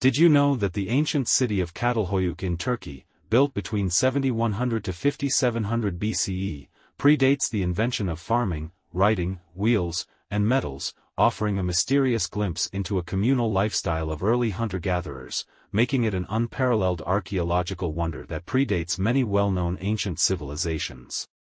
Did you know that the ancient city of Çatalhöyük in Turkey, built between 7100 to 5700 BCE, predates the invention of farming, writing, wheels, and metals, offering a mysterious glimpse into a communal lifestyle of early hunter-gatherers, making it an unparalleled archaeological wonder that predates many well-known ancient civilizations.